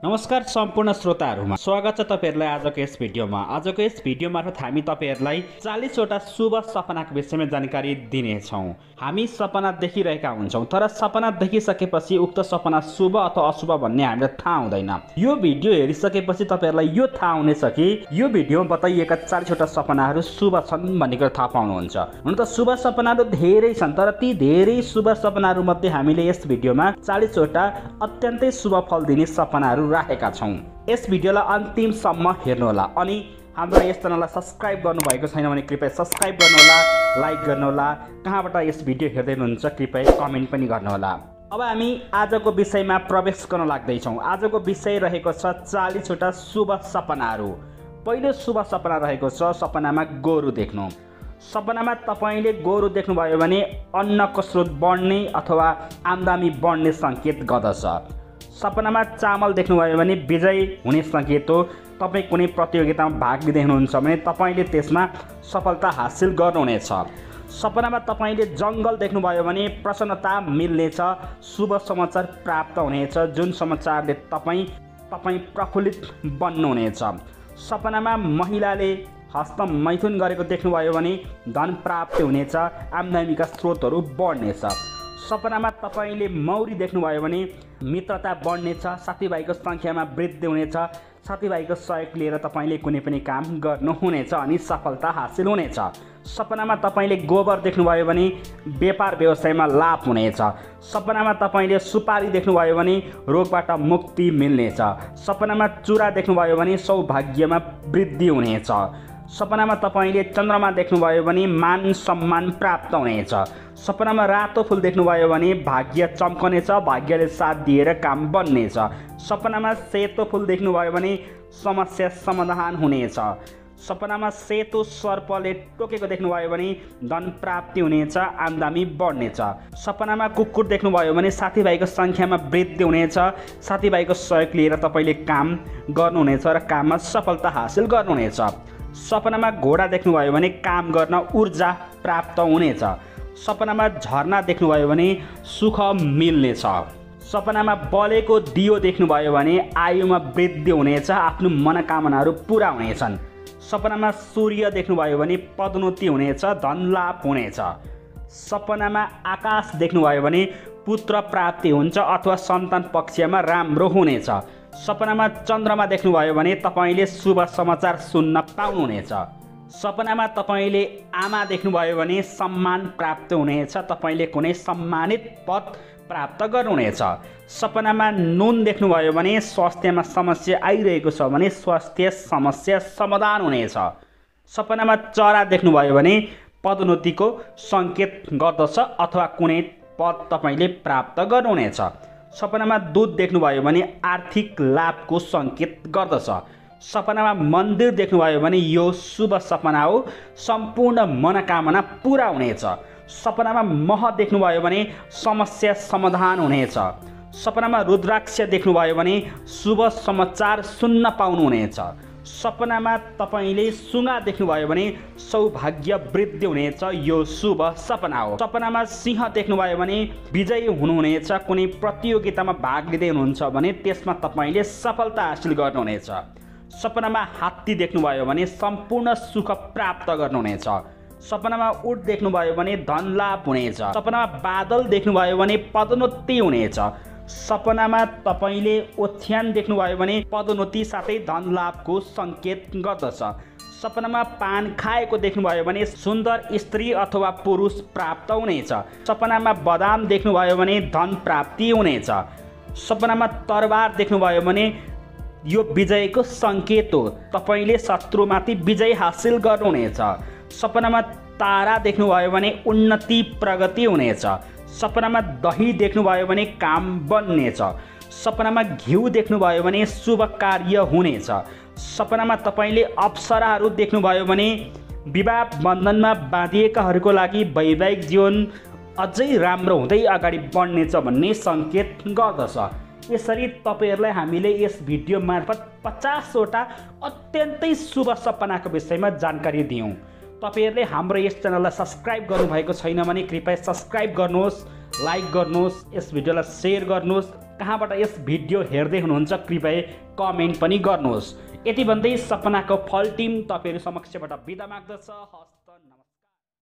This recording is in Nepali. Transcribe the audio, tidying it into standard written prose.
नमस्कार सम्पूर्ण श्रोताहरुमा स्वागत छ तपाईहरुलाई आजको यस भिडियोमा। आजको यस भिडियो मार्फत हामी तपाईहरुलाई 40 वटा शुभ सपनाको विषयमा जानकारी दिनेछौं। हामी सपना देखिरहेका हुन्छौं, तर सपना देखिसकेपछि उक्त सपना शुभ अथवा अशुभ भन्ने हामीलाई थाहा हुँदैन। यो भिडियो हेरिसकेपछि तपाईहरुलाई यो थाहा हुनेछ कि यो भिडियोमा बताइएका 40 वटा सपनाहरू शुभ छन् भन्ने कुरा थाहा पाउनुहुन्छ। हुन त शुभ सपनाहरू धेरै छन्, तर ती धेरै शुभ सपनाहरू मध्ये हामीले यस भिडियोमा 40 वटा अत्यन्तै शुभ फल दिने सपनाहरू राखेका छौं। यस भिडियोलाई अन्तिमसम्म हेर्नुहोला अनि हाम्रो यस च्यानललाई सब्स्क्राइब गर्नुभएको छैन भने कृपया सब्स्क्राइब गर्नुहोला, लाइक गर्नुहोला, कहाँबाट यस भिडियो हेर्दै हुनुहुन्छ कृपया कमेन्ट पनि गर्नुहोला। अब हामी आजको विषयमा प्रवेश गर्न लाग्दैछौँ। आजको विषय रहेको छ 40 वटा शुभ सपनाहरू। पहिलो शुभ सपना रहेको छ सपनामा गोरु देख्नु। सपनामा तपाईले गोरु देख्नुभयो भने अन्नको स्रोत बढ्ने अथवा आम्दानी बढ्ने संकेत गर्दछ। सपनामा चामल देख्नुभयो भने विजय हुने संकेत हो। तपाईँ कुनै प्रतियोगितामा भाग लिँदै हुनुहुन्छ भने तपाईले त्यसमा सफलता हासिल गर्नुहुनेछ। सपनामा तपाईले जंगल देख्नुभयो भने प्रसन्नता मिल्नेछ, शुभ समाचार प्राप्त हुनेछ, जुन समाचारले तपाईँ प्रफुल्लित बन्नुहुनेछ। सपनामा महिलाले हस्त मैथुन गरेको देख्नुभयो भने धन प्राप्ति हुनेछ, आम्दानीका स्रोतहरू बढ्नेछ। सपनामा तपाईले मौरी देख्नुभयो भने मित्रता बढ्नेछ, साथीभाइको संख्यामा वृद्धि हुनेछ, साथीभाइको सहयोग लिएर तपाईले कुनै पनि काम गर्नुहुनेछ अनि सफलता हासिल हुनेछ। सपनामा तपाईले गोबर देख्नुभयो भने व्यापार व्यवसायमा लाभ हुनेछ। सपनामा तपाईले सुपारी देख्नुभयो भने रोगबाट मुक्ति मिल्नेछ। सपनामा चुरा देख्नुभयो भने सौभाग्यमा वृद्धि हुनेछ। सपनामा तपाईले चन्द्रमा देख्नुभयो भने मान सम्मान प्राप्त हुनेछ। सपनामा रातो फूल देख्नुभयो भने भाग्य चम्कनेछ, भाग्यले साथ दिएर काम बन्नेछ। सपनामा सेतो फूल देख्नुभयो भने समस्या समाधान हुनेछ। सपनामा सेतो सर्पले टोकेको देख्नुभयो भने धन प्राप्ति हुनेछ, आम्दानी बढ्नेछ। सपनामा कुकुर देख्नुभयो भने साथीभाइको संख्यामा वृद्धि हुनेछ, साथीभाइको सहयोग लिएर तपाईले काम गर्नुहुनेछ र काममा सफलता हासिल गर्नुहुनेछ। सपनामा घोडा देख्नुभयो भने काम गर्न ऊर्जा प्राप्त हुनेछ। सपनामा झरना देख्नुभयो भने सुख मिल्नेछ। सपनामा बलेको दियो देख्नुभयो भने आयुमा वृद्धि हुनेछ, आफ्नो मनोकामनाहरू पूरा हुनेछन्। सपनामा सूर्य देख्नुभयो भने पदोन्नति हुनेछ, धन लाभ हुनेछ। सपनामा आकाश देख्नुभयो भने पुत्र प्राप्ति हुन्छ अथवा सन्तान पक्षमा राम्रो हुनेछ। सपनामा चन्द्रमा देख्नुभयो भने तपाईले शुभ समाचार सुन्न पाउनुहुनेछ। सपनामा तपाईले आमा देख्नुभयो भने सम्मान प्राप्त हुनेछ, तपाईले कुनै सम्मानित पद प्राप्त गर्नुहुनेछ। सपनामा नुन देख्नुभयो भने स्वास्थ्यमा समस्या आइरहेको छ भने स्वास्थ्य समस्या समाधान हुनेछ। सपनामा चरा देख्नुभयो भने पदोन्नतिको संकेत गर्दछ अथवा कुनै पद तपाईले प्राप्त गर्नुहुनेछ। सपनामा दूध देख्नुभयो भने आर्थिक लाभको संकेत गर्दछ। सपनामा मन्दिर देख्नुभयो भने यो शुभ सपना हो, सम्पूर्ण मनोकामना पूरा हुनेछ। सपनामा मह देख्नुभयो भने समस्या समाधान हुनेछ। सपनामा रुद्राक्ष देख्नुभयो भने शुभ समाचार सुन्न पाउनुहुनेछ। सपनामा तपाईले सुगा देख्नुभयो भने सौभाग्य वृद्धि हुनेछ, यो शुभ सपना हो। सपनामा सिंह देख्नुभयो भने विजयी हुनुहुनेछ, कुनै प्रतियोगितामा भाग लिँदै हुनुहुन्छ भने त्यसमा तपाईले सफलता हासिल गर्नुहुनेछ। सपनामा हात्ती देख्नुभयो भने सम्पूर्ण सुख प्राप्त गर्नुहुनेछ। सपनामा ऊँट देख्नुभयो भने धन लाभ हुनेछ। सपनामा बादल देख्नुभयो भने पदोन्नति हुनेछ। सपनामा तपाईले ओछ्यान देख्नुभयो भने पदोन्नति साथै धन लाभको संकेत गर्दछ। सपनामा पान खाएको देख्नुभयो भने सुन्दर स्त्री अथवा पुरुष प्राप्त हुनेछ। सपनामा बदाम देख्नुभयो भने धन प्राप्ति हुनेछ। सपनामा तरबार देख्नुभयो भने यो विजयको संकेत हो, तपाईले शत्रुमाथि विजय हासिल गर्नुहुनेछ। सपनामा तारा देख्नुभयो भने उन्नति प्रगति हुनेछ। सपनामा दही देख्नुभयो भने काम बन्नेछ। सपनामा घिउ देख्नुभयो भने शुभ कार्य हुनेछ। सपनामा तपाईले अप्सराहरू देख्नुभयो भने विवाह बन्धनमा बाँधिएकाहरूको लागि वैवाहिक जीवन अझै राम्रो हुँदै अगाडि बढ्नेछ भन्ने संकेत गर्दछ। यसरी तपाईहरुलाई हामीले यस भिडियो मार्फत 50 वटा अत्यन्तै शुभ सपनाको विषयमा जानकारी दियौं। तपाईहरुले हाम्रो यस च्यानललाई सब्स्क्राइब गर्नुभएको छैन भने कृपया सब्स्क्राइब गर्नुहोस्, लाइक गर्नुहोस्, यस भिडियोलाई शेयर गर्नुहोस्, कहाँबाट यस भिडियो हेर्दै हुनुहुन्छ कृपया कमेन्ट पनि गर्नुहोस्। यति भन्दै सपनाको फल टिम तपाईँहरू समक्षबाट बिदा माग्दछ।